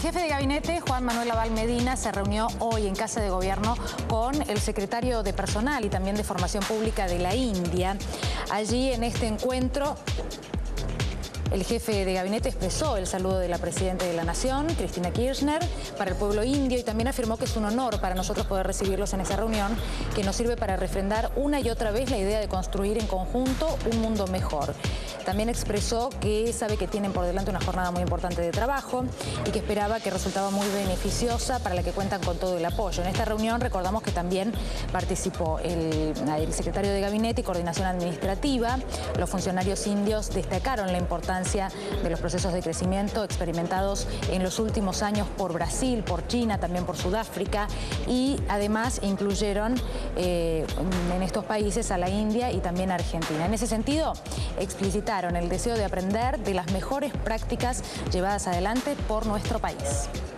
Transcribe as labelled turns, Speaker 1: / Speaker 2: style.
Speaker 1: jefe de gabinete, Juan Manuel Abal Medina, se reunió hoy en Casa de Gobierno con el secretario de Personal y también de Formación Pública de la India. Allí, en este encuentro, el jefe de gabinete expresó el saludo de la presidenta de la Nación, Cristina Kirchner, para el pueblo indio, y también afirmó que es un honor para nosotros poder recibirlos en esa reunión, que nos sirve para refrendar una y otra vez la idea de construir en conjunto un mundo mejor. También expresó que sabe que tienen por delante una jornada muy importante de trabajo y que esperaba que resultaba muy beneficiosa, para la que cuentan con todo el apoyo. En esta reunión recordamos que también participó el secretario de Gabinete y Coordinación Administrativa. Los funcionarios indios destacaron la importancia de los procesos de crecimiento experimentados en los últimos años por Brasil, por China, también por Sudáfrica, y además incluyeron en estos países a la India y también a Argentina. En ese sentido, explicitaron el deseo de aprender de las mejores prácticas llevadas adelante por nuestro país.